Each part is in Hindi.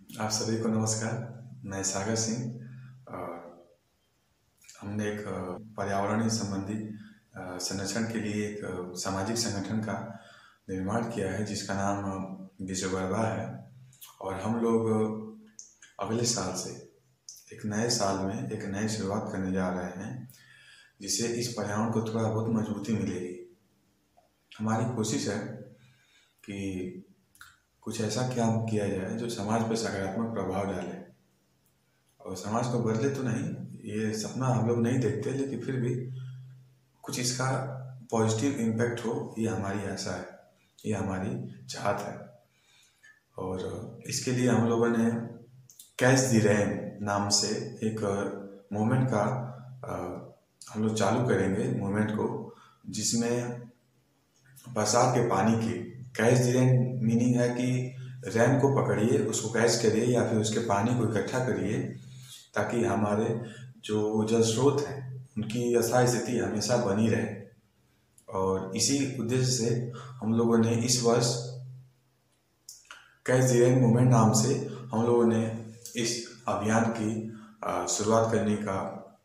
आप सभी को नमस्कार। मैं सागर सिंह। हमने एक पर्यावरणीय संबंधी संरक्षण के लिए एक सामाजिक संगठन का निर्माण किया है जिसका नाम विश्वगर्भा है। और हम लोग अगले साल से एक नए साल में एक नई शुरुआत करने जा रहे हैं जिससे इस पर्यावरण को थोड़ा बहुत मजबूती मिलेगी। हमारी कोशिश है कि कुछ ऐसा काम किया जाए जो समाज पर सकारात्मक प्रभाव डाले और समाज को बदले तो नहीं, ये सपना हम लोग नहीं देखते, लेकिन फिर भी कुछ इसका पॉजिटिव इम्पैक्ट हो, ये हमारी आशा है, ये हमारी चाहत है। और इसके लिए हम लोगों ने कैच द रेन नाम से एक मूवमेंट का हम लोग चालू करेंगे मूवमेंट को, जिसमें बरसात के पानी की कैच द रेन मीनिंग है कि रैन को पकड़िए, उसको कैच करिए या फिर उसके पानी को इकट्ठा करिए ताकि हमारे जो जल स्रोत हैं उनकी यथास्थिति स्थिति हमेशा बनी रहे। और इसी उद्देश्य से हम लोगों ने इस वर्ष कैच द रेन मूवमेंट नाम से हम लोगों ने इस अभियान की शुरुआत करने का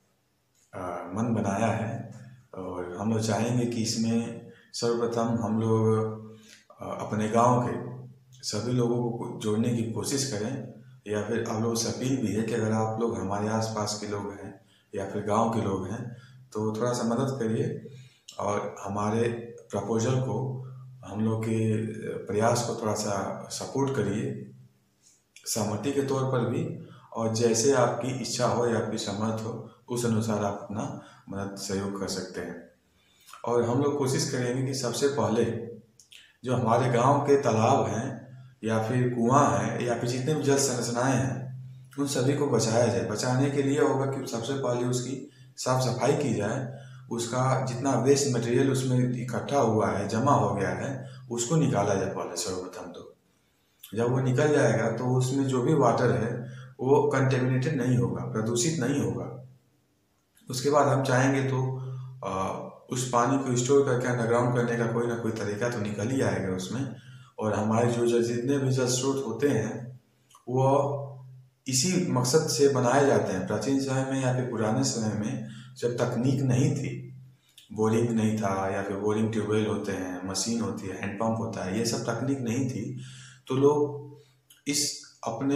मन बनाया है। और हम लोग चाहेंगे कि इसमें सर्वप्रथम हम लोग अपने गांव के सभी लोगों को जोड़ने की कोशिश करें, या फिर आप लोगों से अपील भी है कि अगर आप लोग हमारे आसपास के लोग हैं या फिर गांव के लोग हैं तो थोड़ा सा मदद करिए और हमारे प्रपोजल को, हम लोग के प्रयास को थोड़ा सा सपोर्ट करिए सहमति के तौर पर भी। और जैसे आपकी इच्छा हो या आपकी समर्थ हो उस अनुसार आप अपना मदद सहयोग कर सकते हैं। और हम लोग कोशिश करेंगे कि सबसे पहले जो हमारे गांव के तालाब हैं या फिर कुआं है या फिर जितने भी जल संरचनाएं हैं उन सभी को बचाया जाए। बचाने के लिए होगा कि सबसे पहले उसकी साफ सफाई की जाए, उसका जितना वेस्ट मटेरियल उसमें इकट्ठा हुआ है, जमा हो गया है, उसको निकाला जाए पहले सर्वप्रथम। तो जब वो निकल जाएगा तो उसमें जो भी वाटर है वो कंटेमिनेटेड नहीं होगा, प्रदूषित नहीं होगा। उसके बाद हम चाहेंगे तो उस पानी को स्टोर करके अंडरग्राउंड करने का कोई ना कोई तरीका तो निकल ही आएगा उसमें। और हमारे जो जितने भी जल स्रोत होते हैं वो इसी मकसद से बनाए जाते हैं। प्राचीन समय में या फिर पुराने समय में जब तकनीक नहीं थी, बोरिंग नहीं था या फिर बोरिंग ट्यूबवेल होते हैं, मशीन होती है, हैंडपम्प होता है, ये सब तकनीक नहीं थी, तो लोग इस अपने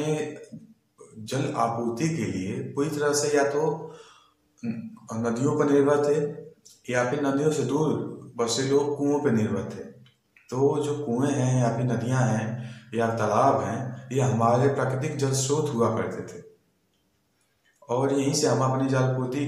जल आपूर्ति के लिए पूरी तरह से या तो नदियों पर निर्भर थे या फिर नदियों से दूर बसे लोग कुओं पर निर्भर थे। तो जो कुएं हैं या फिर नदियां हैं या तालाब हैं, ये हमारे प्राकृतिक जल स्रोत हुआ करते थे और यहीं से हम अपनी जल पूर्ति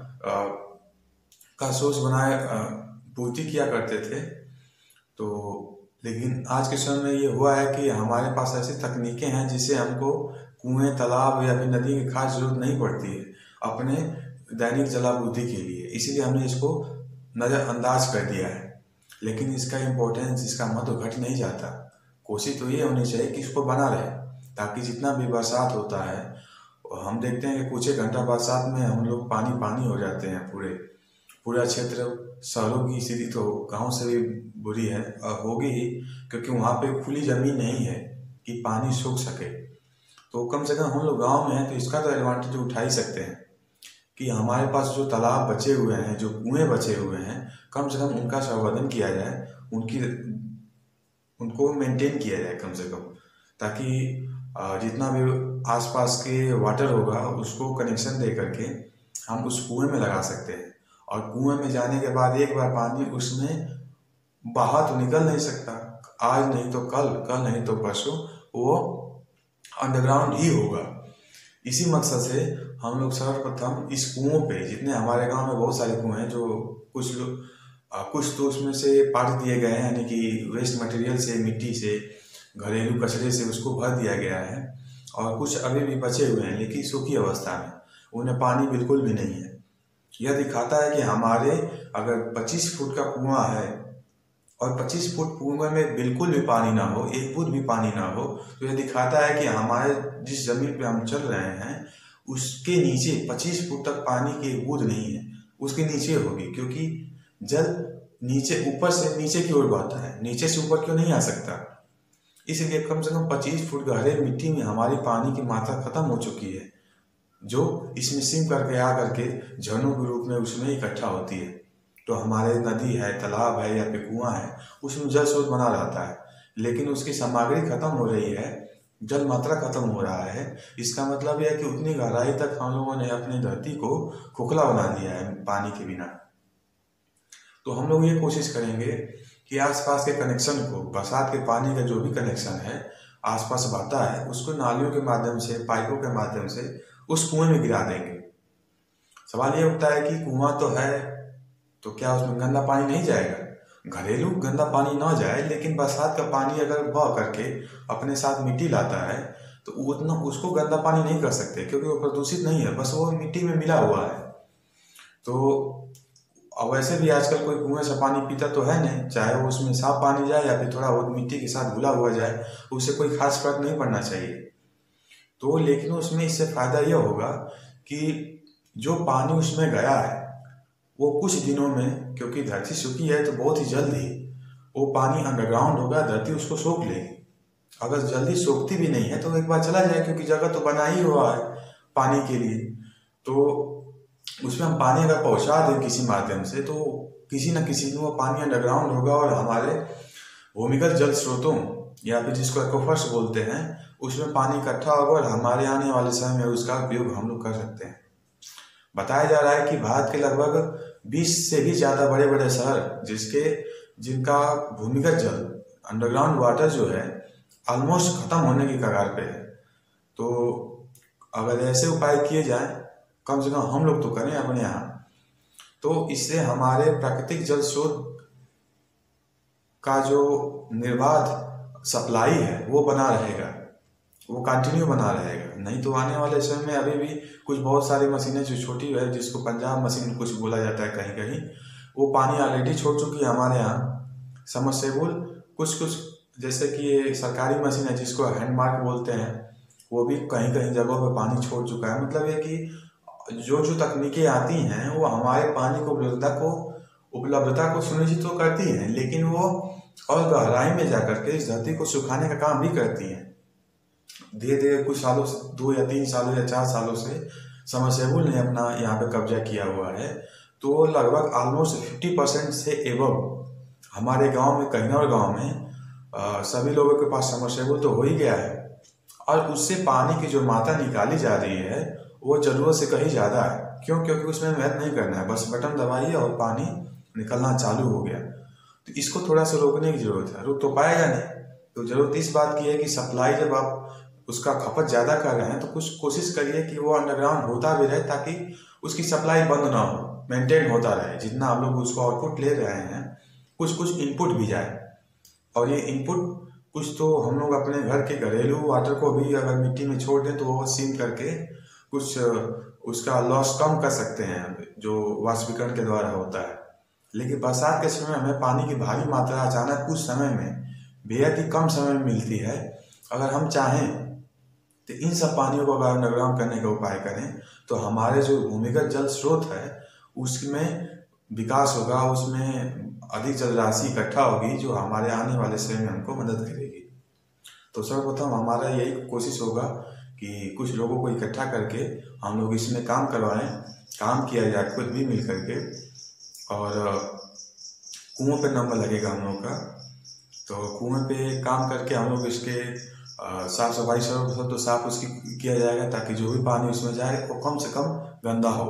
का सोर्स बनाए पूर्ति किया करते थे। तो लेकिन आज के समय में ये हुआ है कि हमारे पास ऐसी तकनीकें हैं जिससे हमको कुएं, तालाब या फिर नदी की खास जरूरत नहीं पड़ती है अपने दैनिक जलापूर्ति के लिए, इसीलिए हमने इसको नज़रअंदाज कर दिया है। लेकिन इसका इम्पोर्टेंस, इसका महत्व घट नहीं जाता। कोशिश तो ये होनी चाहिए कि इसको बना रहे ताकि जितना भी बरसात होता है, हम देखते हैं कि कुछ एक घंटा बरसात में हम लोग पानी पानी हो जाते हैं। पूरा क्षेत्र, शहरों की स्थिति तो गांव से भी बुरी है और होगी ही, क्योंकि वहाँ पे खुली जमीन नहीं है कि पानी सूख सके। तो कम से कम हम लोग गाँव में हैं तो इसका तो एडवांटेज उठा ही सकते हैं कि हमारे पास जो तालाब बचे हुए हैं, जो कुएं बचे हुए हैं, कम से कम उनका संवर्धन किया जाए, उनको मेंटेन किया जाए कम से कम, ताकि जितना भी आसपास के वाटर होगा उसको कनेक्शन दे करके हम उस कुएं में लगा सकते हैं। और कुएं में जाने के बाद एक बार पानी उसमें बाहर तो निकल नहीं सकता, आज नहीं तो कल, कल नहीं तो परसों वो अंडरग्राउंड ही होगा। इसी मकसद से हम लोग सर्वप्रथम इस कुओं पे, जितने हमारे गांव में बहुत सारे कुएं हैं, जो कुछ तो उसमें से पाट दिए गए हैं, यानी कि वेस्ट मटेरियल से, मिट्टी से, घरेलू कचरे से उसको भर दिया गया है, और कुछ अभी भी बचे हुए हैं लेकिन सूखी अवस्था में, उन्हें पानी बिल्कुल भी नहीं है। यह दिखाता है कि हमारे अगर 25 फुट का कुआं है और 25 फुट कुएं में बिल्कुल भी पानी ना हो, एक बूंद भी पानी ना हो, तो यह दिखाता है कि हमारे जिस जमीन पे हम चल रहे हैं उसके नीचे 25 फुट तक पानी की एक बूंद नहीं है, उसके नीचे होगी। क्योंकि जल नीचे, ऊपर से नीचे की ओर बहता है, नीचे से ऊपर क्यों नहीं आ सकता। इसलिए कम से कम 25 फुट गहरे मिट्टी में हमारी पानी की मात्रा खत्म हो चुकी है, जो इसमें सिम करके आ करके झरनों के रूप में उसमें इकट्ठा होती है। तो हमारे नदी है, तालाब है या फिर कुआं है, उसमें जल स्रोत बना रहता है, लेकिन उसकी सामग्री खत्म हो रही है, जल मात्रा खत्म हो रहा है। इसका मतलब यह है कि उतनी गहराई तक हम लोगों ने अपनी धरती को खोखला बना दिया है पानी के बिना। तो हम लोग ये कोशिश करेंगे कि आसपास के कनेक्शन को, बरसात के पानी का जो भी कनेक्शन है आसपास बहता है, उसको नालियों के माध्यम से, पाइपों के माध्यम से उस कुएं में गिरा देंगे। सवाल ये उठता है कि कुआं तो है, तो क्या उसमें गंदा पानी नहीं जाएगा? घरेलू गंदा पानी ना जाए, लेकिन बरसात का पानी अगर बह करके अपने साथ मिट्टी लाता है तो उतना उसको गंदा पानी नहीं कर सकते, क्योंकि वो प्रदूषित नहीं है, बस वो मिट्टी में मिला हुआ है। तो अब वैसे भी आजकल कोई कुएं से पानी पीता तो है नहीं, चाहे वो उसमें साफ पानी जाए या फिर थोड़ा बहुत मिट्टी के साथ घुला हुआ जाए, उससे कोई खास फर्क नहीं पड़ना चाहिए। तो लेकिन उसमें इससे फायदा यह होगा कि जो पानी उसमें गया है वो कुछ दिनों में, क्योंकि धरती सूखी है तो बहुत ही जल्द ही वो पानी अंडरग्राउंड होगा, धरती उसको सोख लेगी। अगर जल्दी सोखती भी नहीं है तो एक बार चला जाए, क्योंकि जगह तो बना ही हुआ है पानी के लिए। तो उसमें हम पानी अगर पहुंचा दें किसी माध्यम से, तो किसी न किसी में वो पानी अंडरग्राउंड होगा और हमारे भूमिगत जल स्रोतों या फिर जिसको एक्वाफर्स बोलते हैं, उसमें पानी इकट्ठा होगा और हमारे आने वाले समय में उसका उपयोग हम लोग कर सकते हैं। बताया जा रहा है कि भारत के लगभग 20 से भी ज़्यादा बड़े बड़े शहर जिनका भूमिगत जल, अंडरग्राउंड वाटर जो है, ऑलमोस्ट खत्म होने की कगार पे है। तो अगर ऐसे उपाय किए जाएं, कम से कम हम लोग तो करें अपने यहाँ, तो इससे हमारे प्राकृतिक जल स्रोत का जो निर्बाध सप्लाई है वो बना रहेगा, वो कंटिन्यू बना रहेगा। नहीं तो आने वाले समय में अभी भी कुछ बहुत सारी मशीनें जो छोटी है, जिसको पंजाब मशीन कुछ बोला जाता है कहीं कहीं, वो पानी ऑलरेडी छोड़ चुकी है हमारे यहाँ। समरसेबुल कुछ जैसे कि ये सरकारी मशीन है जिसको हैंडमार्क बोलते हैं, वो भी कहीं कहीं जगहों पर पानी छोड़ चुका है। मतलब ये कि जो तकनीकें आती हैं वो हमारे पानी को उपलब्धता को सुनिश्चित तो करती हैं, लेकिन वो और गहराई में जाकर के इस धरती को सुखाने का काम भी करती हैं। धीरे धीरे कुछ सालों से, 2 या 3 सालों या 4 सालों से समरसेबुल ने अपना यहाँ पे कब्जा किया हुआ है। तो लगभग ऑलमोस्ट 50% से एबव हमारे गांव में, कहीं और गांव में सभी लोगों के पास समरसेबुल तो हो ही गया है, और उससे पानी की जो मात्रा निकाली जा रही है वो जरूरत से कहीं ज़्यादा है। क्यों? क्योंकि उसमें मेहनत नहीं करना है, बस बटन दबाइए और पानी निकलना चालू हो गया। तो इसको थोड़ा सा रोकने की जरूरत है। रुक तो पाएगा नहीं, तो जरूरत इस बात की है कि सप्लाई, जब आप उसका खपत ज़्यादा कर रहे हैं तो कुछ कोशिश करिए कि वो अंडरग्राउंड होता भी रहे, ताकि उसकी सप्लाई बंद ना हो, मेंटेन होता रहे। जितना आप लोग उसको आउटपुट ले रहे हैं, कुछ इनपुट भी जाए, और ये इनपुट कुछ तो हम लोग अपने घर के घरेलू वाटर को भी अगर मिट्टी में छोड़ दें तो वो सीम करके कुछ उसका लॉस कम कर सकते हैं, जो वाष्पीकरण के द्वारा होता है। लेकिन बरसात के समय में पानी की भारी मात्रा अचानक कुछ समय में, बेहद ही कम समय में मिलती है। अगर हम चाहें तो इन सब पानियों को अगर अंडरग्राउंड करने का उपाय करें तो हमारे जो भूमिगत जल स्रोत है उसमें विकास होगा, उसमें अधिक जल राशि इकट्ठा होगी, जो हमारे आने वाले समय में हमको मदद करेगी। तो सर्वप्रथम हमारा यही कोशिश होगा कि कुछ लोगों को इकट्ठा करके हम लोग इसमें काम करवाएं, काम किया जाए खुद भी मिल करके। और कुओं पे नंबर लगेगा हम लोग का, तो कुएं पे काम करके हम लोग इसके साफ सफाई, सर्वप्रथम तो साफ उसकी किया जाएगा, ताकि जो भी पानी उसमें जाए वो कम से कम गंदा हो।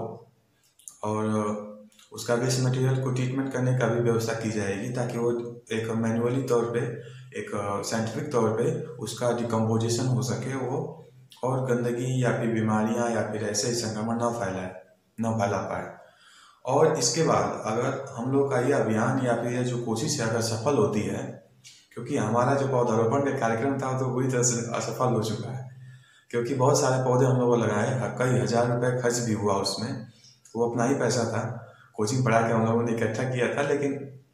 और उसका वेस्ट मटेरियल को ट्रीटमेंट करने का भी व्यवस्था की जाएगी, ताकि वो एक मैनुअली तौर पे, एक साइंटिफिक तौर पे उसका डिकम्पोजिशन हो सके, वो और गंदगी या फिर बीमारियां या फिर ऐसे संक्रमण न फैला पाए। और इसके बाद अगर हम लोग का ये अभियान या फिर ये जो कोशिश है अगर सफल होती है, क्योंकि हमारा जो पौधारोपण का कार्यक्रम था तो पूरी तरह से असफल हो चुका है, क्योंकि बहुत सारे पौधे हम लोगों लगाए, कई हजार रुपये खर्च भी हुआ उसमें, वो अपना ही पैसा था, कोचिंग पढ़ा के हम लोगों ने इकट्ठा किया था, लेकिन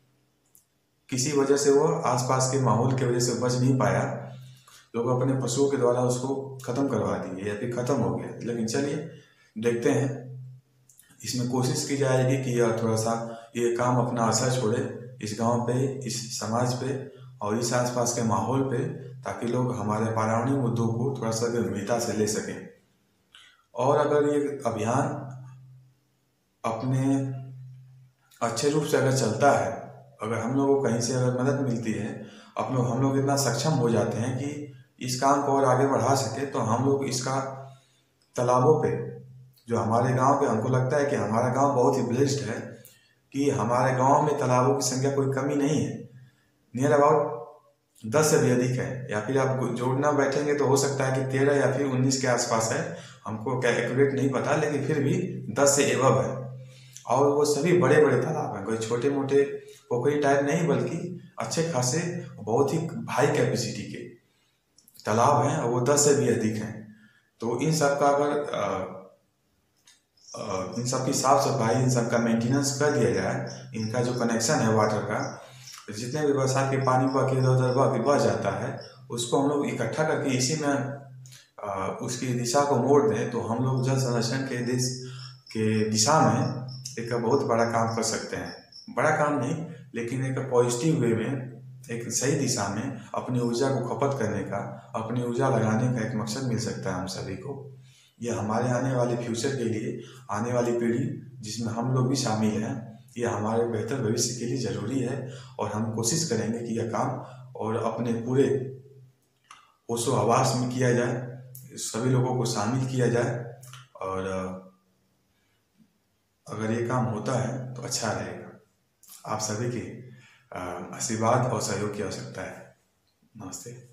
किसी वजह से वो आसपास के माहौल की वजह से बच नहीं पाया। लोग अपने पशुओं के द्वारा उसको खत्म करवा दिए या फिर खत्म हो गया। लेकिन चलिए देखते हैं, इसमें कोशिश की जाएगी कि यह थोड़ा सा ये काम अपना असर छोड़े इस गांव पे, इस समाज पे, और इस आसपास के माहौल पे, ताकि लोग हमारे पर्यावरणीय मुद्दों को थोड़ा सा गंभीरता से ले सकें। और अगर ये अभियान अपने अच्छे रूप से अगर चलता है, अगर हम लोगों को कहीं से अगर मदद मिलती है, हम लोग इतना सक्षम हो जाते हैं कि इस काम को और आगे बढ़ा सके, तो हम लोग इसका तालाबों पे, जो हमारे गांव पे, हमको लगता है कि हमारा गांव बहुत ही ब्लेस्ड है कि हमारे गांव में तालाबों की संख्या कोई कमी नहीं है। नियर अबाउट 10 से भी अधिक है, या फिर आप जोड़ना बैठेंगे तो हो सकता है कि 13 या फिर 19 के आसपास है, हमको क्या एक्यूरेट नहीं पता, लेकिन फिर भी 10 से एबव है। और वो सभी बड़े बड़े तालाब हैं, कोई छोटे मोटे पोखरी टाइप नहीं, बल्कि अच्छे खासे बहुत ही हाई कैपेसिटी के तालाब हैं, और वो 10 से भी अधिक हैं। तो इन सब का अगर इन सब की साफ सफाई, इन सब का मेंटेनेंस कर दिया जाए, इनका जो कनेक्शन है वाटर का, जितने भी बरसात के पानी बह इधर उधर बह जाता है, उसको हम लोग इकट्ठा करके इसी में उसकी दिशा को मोड़ दें, तो हम लोग जल संरक्षण के दिशा में एक बहुत बड़ा काम कर सकते हैं। बड़ा काम नहीं, लेकिन एक पॉजिटिव वे में, एक सही दिशा में अपनी ऊर्जा को खपत करने का, अपनी ऊर्जा लगाने का एक मकसद मिल सकता है हम सभी को। ये हमारे आने वाले फ्यूचर के लिए, आने वाली पीढ़ी जिसमें हम लोग भी शामिल हैं, ये हमारे बेहतर भविष्य के लिए ज़रूरी है। और हम कोशिश करेंगे कि यह काम और अपने पूरे होशो हवास में किया जाए, सभी लोगों को शामिल किया जाए, और अगर ये काम होता है तो अच्छा रहेगा। आप सभी के आशीर्वाद और सहयोग की आवश्यकता है। नमस्ते।